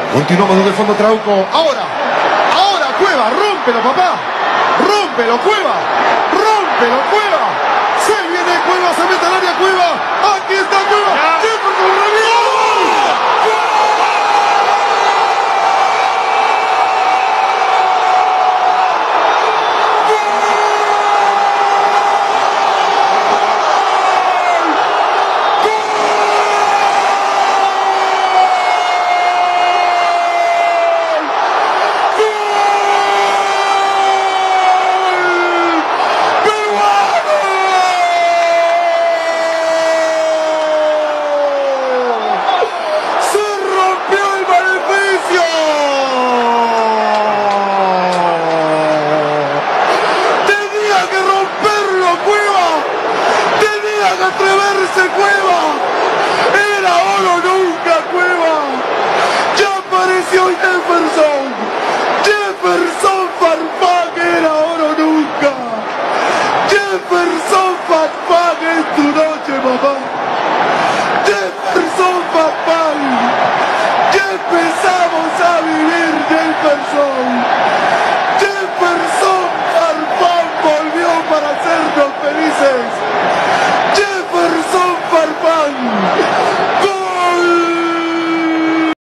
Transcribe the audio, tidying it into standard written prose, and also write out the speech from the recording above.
Continuamos desde el fondo Trauco. Ahora Cueva, rómpelo, papá. Rómpelo, Cueva. Rómpelo, Cueva. Se viene Cueva, se mete al área Cueva. Aquí está Cueva. Jefferson revienta. ¡Atreverse, Cueva! ¡Era oro nunca, Cueva! ¡Ya apareció Jefferson! ¡Jefferson Farfán era oro nunca! ¡Jefferson Farfán es tu noche, papá!